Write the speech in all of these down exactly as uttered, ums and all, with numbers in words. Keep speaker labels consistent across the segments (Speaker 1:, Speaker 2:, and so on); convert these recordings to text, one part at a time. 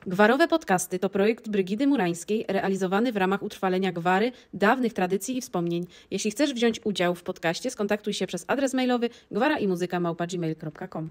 Speaker 1: Gwarowe podcasty to projekt Brygidy Murańskiej realizowany w ramach utrwalenia gwary, dawnych tradycji i wspomnień. Jeśli chcesz wziąć udział w podcaście, skontaktuj się przez adres mailowy gwara-i-muzyka małpa gmail kropka com.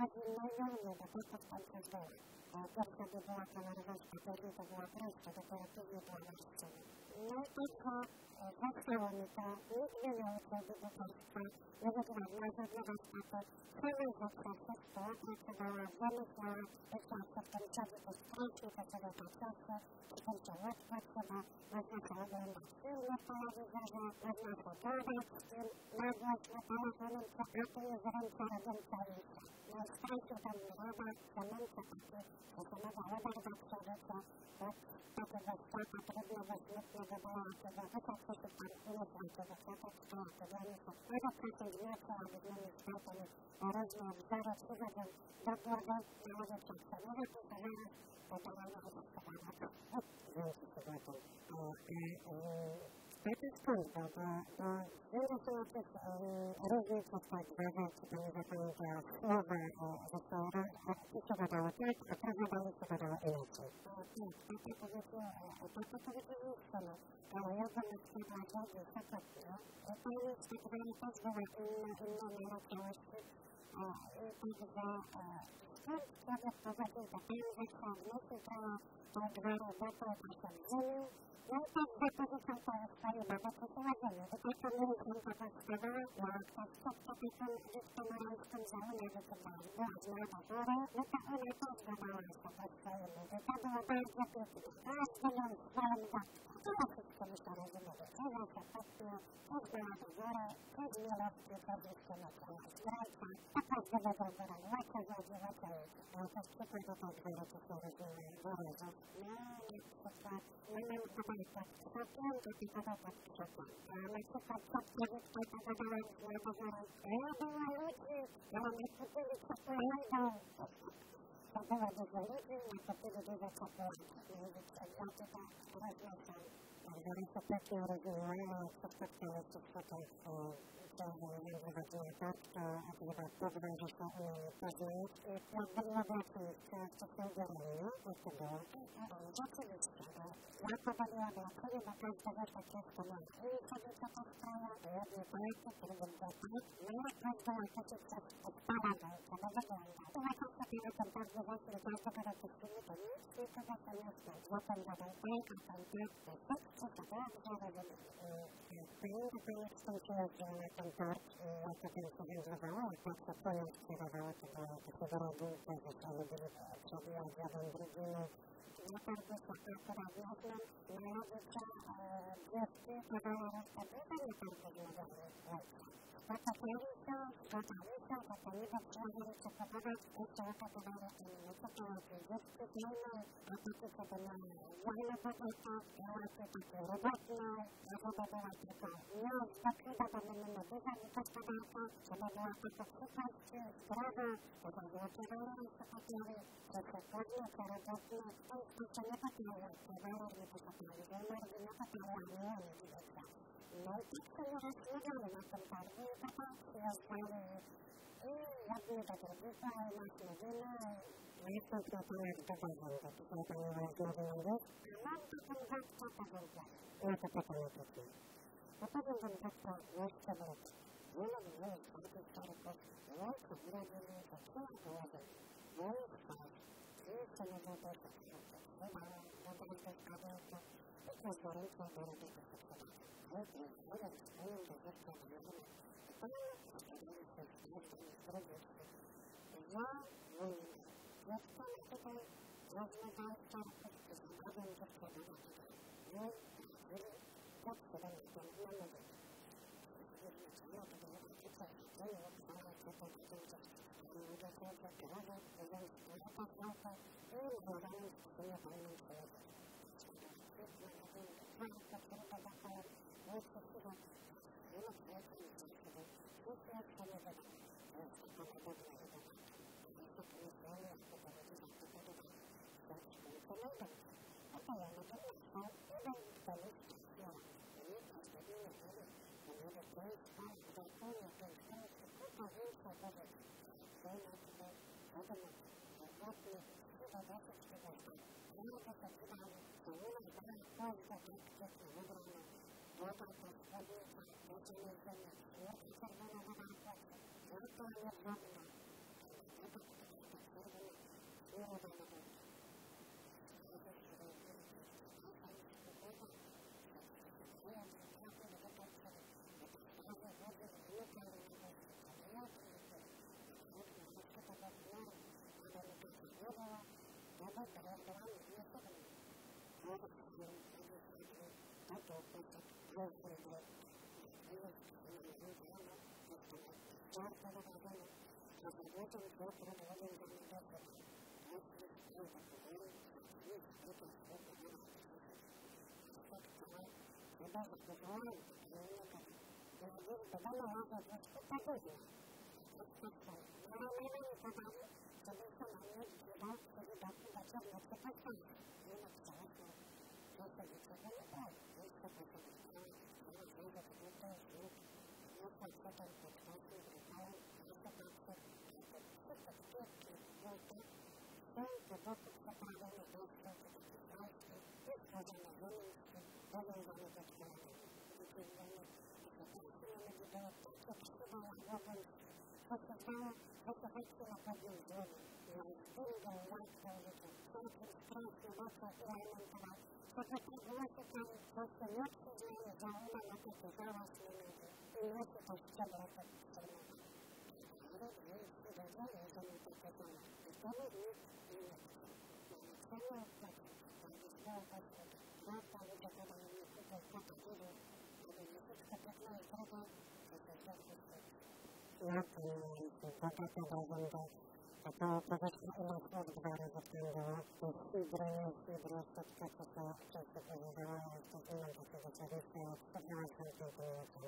Speaker 2: chodzi miliony, bo to w końcu było. Pierwsza by była kolorowość papieru, to była prosta, dopiero później była marszczona. No i tylko zostało mi to, nikt nie nauczył debiuterstwa, nie wygląda, że nie warsztaty. Sama zawsze wszystko pracowała, wymyślała, myślała, że w tym czasie to strasznie, to sobie ta czasu, przy tym się łatwo trzeba, można to oglądać filmy w telewizorze, można to gadać, nagłos na telefonem, co a to jest ręce robiąca liczba. No i strasznie tam mi roba, że męce takie, że to nowa roba do przodu, co takiego świata trudnego, smutnego, bolącego, wystarczy się tam umysłącego świata, a to dla mnie to bardzo proszę wniosek, aby zmienić światę i różne wzory przychodzą do głowy, nałożę się przemowy, to zaraz to dalej uzyskowane. Dzięki sobie o tym. To jest skąd, bo wiele się o tych różnych postać zdarzeń, czy to nie zapamiętała słowa, że to się gadało tak, a to gadało się gadało inaczej. Tak, to powiedział, to powiedział Justyna. Ja bym chciała zrobić faktycznie, że to jest tak zwany też była inna naleciałości, także skąd człowiek pochodził do tej rzeczy, odnosił to dwa roboty, to się wzięli, no i tak zapożyczał to swoje babeczki prowadzenie. I tak to mieliśmy to podstawała, no a kto wszystko taką dyskomoralską załamę wykonała, była z młoda góry, no to ona też dodała sobie swoje ludzie. To było bardzo piękne. Każdy miał swoją babkę. To wszystko mi się rozumie. Trzeba się patrzyło, też była do góry, też mielowki, też jeszcze na koło zdrajca. To każdego góra, łacie zadziła, to też przykład do tej góry, to się rozumie, góry, że no, na przykład, no mam tak krzakiem, to tylko tak krzakiem. A na przykład Czapkiewicz to pogadała z młodogórą, ja była ludzi, ja mam kupili czekoladą. To było dużo ludzi, a kupili dużo czekolady. Ja tutaj rozmieszam. Bardzo się pięknie rozumiała, co spotkały się w fotach, co wychodziło tak, to chyba podoba, że się umieli poznać. Jak było właśnie, co się udzielało, to to było. Rzeczywiście, ja pobawiła była kuli, bo każdego takiego wspomniała. I sobie to to stało, jedni Polacy, drugim Czesi, no i każdego takie coś odpada do tego wygląda. To na końcu sobie ten bardzo właśnie każdego dotyczyli, to nic, tylko za to miasto. Złotem zadał tak, a tam tak, to tak, to to dobrze, żeby pamięta to jak skończyło się na ten park, jak to tam się wędrowało, jak tak to płyną skierowało, to było takiego rodzynka, że to byli przebiła z jeden drugim. Na bardzo się akurat można nałożyć dziewki, kawała rozpoczęta, nie bardzo złożone ojca. Poczekali się, zgodali się, to to niby przyłożyli się podobać, jeszcze okazywali inne, co to jakieś dziewki pilne, a takie sobie na jajne kobieta, byłacie takie robotne, żeby była tylko miód, zakryta, to by nie duża gospodarka, żeby była taka przypaść, zdrowa, żeby było przewalone się papiery, że to chłodne, to robotne, to jest jeszcze nie papiery, przewalone, nie papiery, że margi nie papiery, a nie one widać. No i tak sobie rozmawiamy na tym targu i potem przyjeżdżamy i jedni do drugiego, i nas mówimy, no jak to przyjaciółek dowodzą, to tutaj to nie ma zgody mówić, a mam taką babkę powiedzieć. No to potem nie kupię. No to będę babka jeszcze wrócić. Nie ma dwóch, czwartych starków, łączy w rodzinie, to trzeba położyć. No i spać. I jeszcze nie było też tak szybko. Chyba, do drugiej kawiarki, i przez gorąco do robienia potrzeba. Ludzie, ludzie stoją do dziewka w rodzinie. To nie ma przeszkadzania się w dziewczym zrobić. Ja mówię, dziewka ma tutaj rozmawiał starków, z zgodem dziewka do rodziny. No i tak się będzie tam namówić. Ja to było takie, to nie obstała, co to będzie. Ludzie chodzą, krawę, chodzą z krawata, krawata, i rozmawiają z tym, jak oni przyjeżdżą. Państwo, które podachają, nie wszystkiego, nie ma projektu, nie wszystkiego, nic jak się nie wyda. To jest taka podobna idea. Jest to pomyślenie, jak to powiedzieć, jak to podoba. To jest to najbardziej. A to ja na to myślę, jeden kto jest świat. I każdego nie wiem, że nie wiem, to jest pan, balkonie, ten świat, kupa większa woda. To ja tutaj, wiadomo, ładnie, chyba dosyć przygoda. Nie ma to wydaje, to nie ma wydaje, każda praktyka wybrana. Woda to wschodnica, woda jedzenia, nie czerwona woda na płacie. Woda jest wodna. Woda To powiedzmy u nas od dwa razy tam było. Sidro jest, sidro jest to to, co się często powiedziało, ale to nie mam takiego czegoś, spodziewam się tego,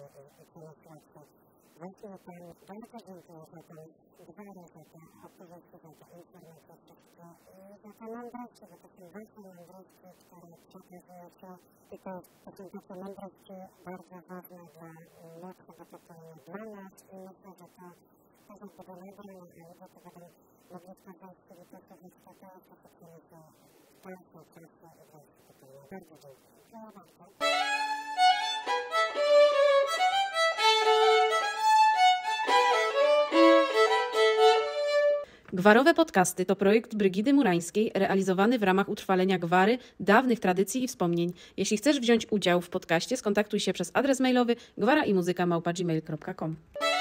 Speaker 2: i to jest łatwe. Właśnie tam bardzo dziękuję za to, dwa razy to opowiedźcie za to informację, wszystko. Za to mądrości, bo to są ważne mądrości, które przekazujecie i to, to są takie mądrości bardzo ważne dla młodszego pokolenia, dla nas i myślę, że to to jest tego nagrania, albo to będą mogli sprawdzać, kiedy to sobie sprawdzają, to to są to państwo, państwo i państwo. Bardzo dziękuję. Bardzo.
Speaker 1: Gwarowe podcasty to projekt Brygidy Murańskiej realizowany w ramach utrwalenia gwary, dawnych tradycji i wspomnień. Jeśli chcesz wziąć udział w podcaście, skontaktuj się przez adres mailowy gwara i muzyka małpa gmail kropka com.